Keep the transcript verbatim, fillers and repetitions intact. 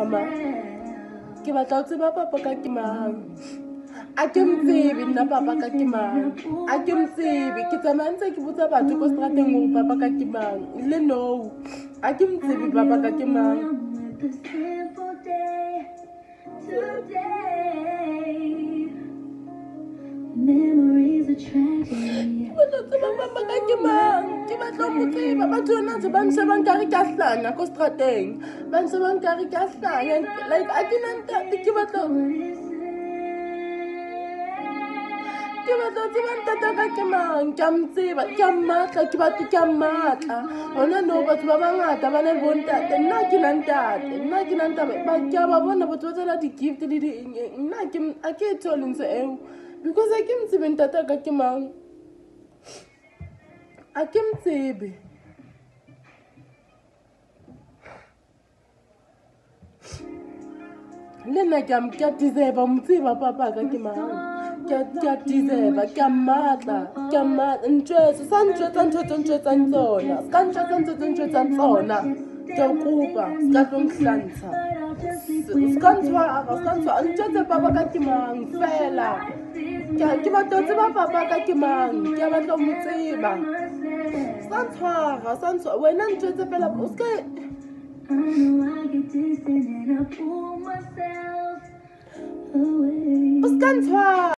mama ke batla ho tseba papa ka ke mang a ke mtsebe nna papa ka ke mang a ke mtsebe ke tsamaya ntse ke botsa batho ko strateng gore papa ka ke mang le no a ke mtsebe papa ka ke mang Memories are tragedy. ke batla ho tseba papa ka ke mang ke batla ho mo tseba batho yona ntse ba nshebang ka re ke a hlanya ko strateng ba nshebang ka re ke a hlanya like a ke na ntate ke batla ke batla ho tseba ntate ka ke mang ke a mo tseba ke a mmatla ke batho ke a mmatla hona no batho ba bangata ba na le bontate nna ke na ntate nna ke na ntate ba ke a ba bona batho ba tsela di-gift le di nna a ke e thole ntse eo because a ke mo tsebe ntate ka ke mang a ke mo tsebe le nna ke a deserve mo tseba papa ka ke mang ke a deserve ke a mmatla ke a mmatla ntjwetsa sa ntjwetsa ntho tse ntjwetsang tsona ska ntjwetsa ntho tse ntjwetsang tsona ke a kopa ska tlo nhlantsha ska ntshwara ska ntshwara ntjwetse papa ka ke mang fela ke batla ho tseba papa ka ke mang ke a batla ho mo tseba sa ntshwara sa ntshwara wena ntjwetse fela o ska I know I get distant and I pull myself away. o ska ntshwara